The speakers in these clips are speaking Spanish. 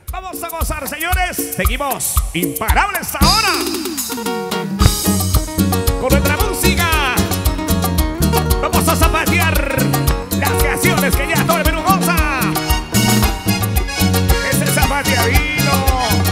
Vamos a gozar, señores. Seguimos imparables ahora con nuestra música. Vamos a zapatear las canciones que ya todo el Perú goza. Ese zapateadito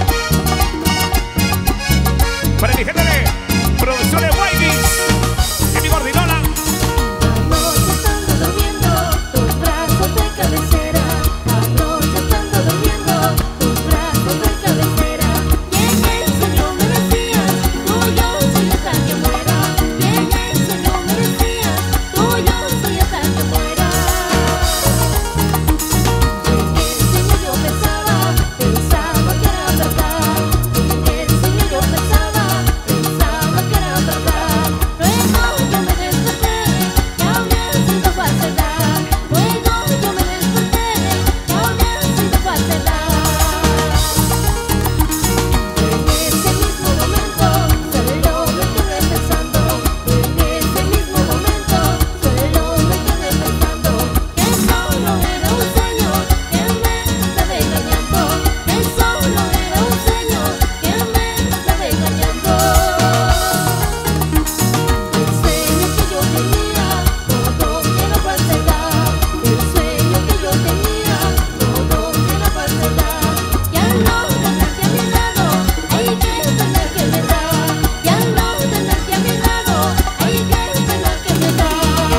para mi gente de Producciones Guaydis y mi gordinola. Anoche estando durmiendo, tus brazos de cabecera. Anoche estando durmiendo, tus brazos de cabecera. Y en el sueño me decías, tú yo soy hasta que muera. Y en el sueño me decías, tú yo soy hasta que muera. En el sueño yo pensaba que era verdad. En el sueño yo pensaba que era verdad. Luego yo me desperté, que había sido falsedad. Luego yo me desperté, que había sido falsedad. En ese mismo momento solo me quedé pensando. En ese mismo momento solo me quedé pensando que solo era un sueño que me estaba engañando. Que solo era un sueño que me estaba engañando. El sueño que yo tenía, todo era falsedad. El sueño que yo tenía, todo era falsedad. Ya no tenerte a mi lado, ay qué pena que me da. Ya no tenerte a mi lado, ay qué pena que me da.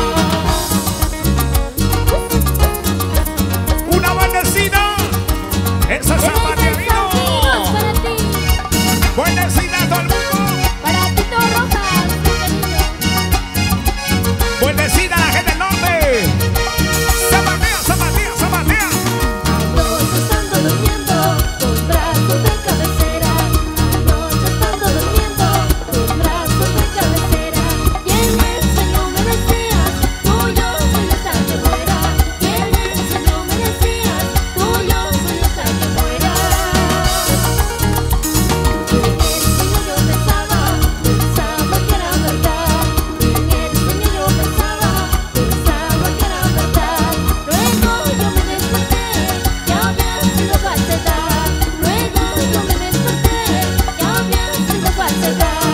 Una bendecida. Esa zapateadito. Para ti, Bendecida a todo el mundo. para Tito Rojas, mi cariño. Bendecida a la gente del norte. Zapatea, zapatea, zapatea. Anoche estando durmiendo, tus brazos de cabecera. Anoche estando durmiendo, tus brazos de cabecera. Y en el sueño me decías, tú yo soy hasta que muera. Y en el sueño me decías, tú yo soy hasta que muera. En el sueño yo pensaba que era verdad. En el sueño yo pensaba que era verdad. Luego yo me desperté, que había sido falsedad. Luego yo me desperté, que había sido falsedad.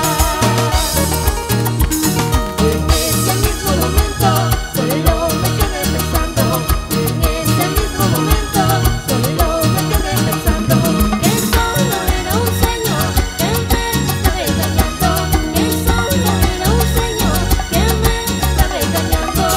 En ese mismo momento solo me quedé pensando. En ese mismo momento solo me quedé pensando que solo era un sueño que me estaba engañando. Que solo era un sueño que me estaba engañando.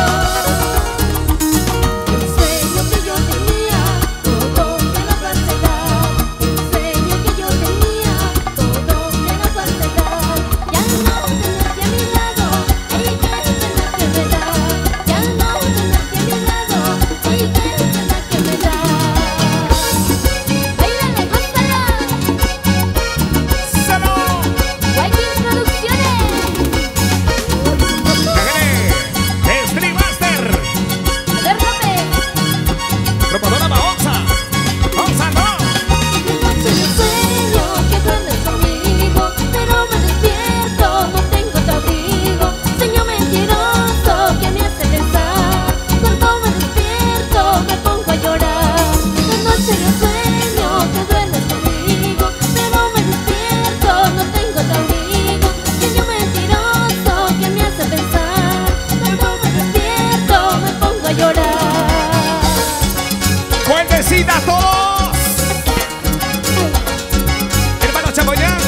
El sueño que yo tenía, todo era falsedad. El sueño que yo tenía, todo era falsedad. Ya no tenerte a mi lado, ay qué pena que me da. Ya no tenerte a mi lado, ay qué pena que me da. ¡Báilale, gózala! ¡Salud! Guaydis Producciones. Déjale. Street Master. Ader López. Promotora Mahonza. Mahonza, no. De noche yo sueño que duermes conmigo, pero me despierto, no tengo tu abrigo. Sueño mentiroso que me hace pensar. Cuando me despierto me pongo a llorar. De noche yo sueño que duermes conmigo, pero me despierto, no tengo tu abrigo. Sueño mentiroso que me hace pensar. Cuando me despierto me pongo a llorar. Bendecida a todos. Hermano Chapoyán.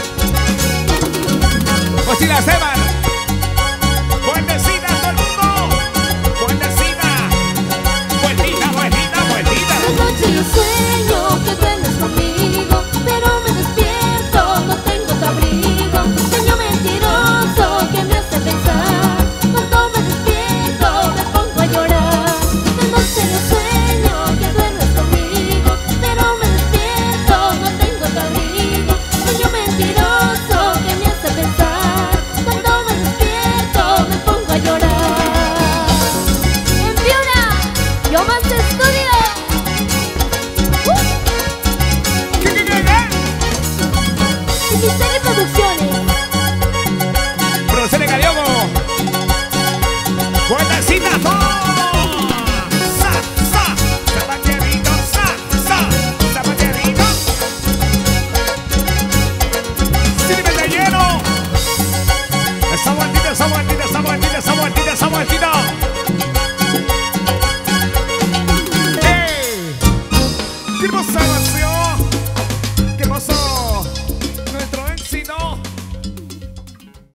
Mochila Seban. Bendecida a todo el mundo. Bendecida. Buenita, buenita, buenita. De noche yo sueño que duermes conmigo, pero me despierto, no tengo tu abrigo. Sueño mentiroso que me hace pensar. Cuando me despierto me pongo a llorar. De noche yo sueño que duermes conmigo, pero me despierto, no tengo tu abrigo. Sueño mentiroso que me hace pensar. Cuando me despierto me pongo a llorar. En Piura, yo más estudio. ¿Qué? Y mi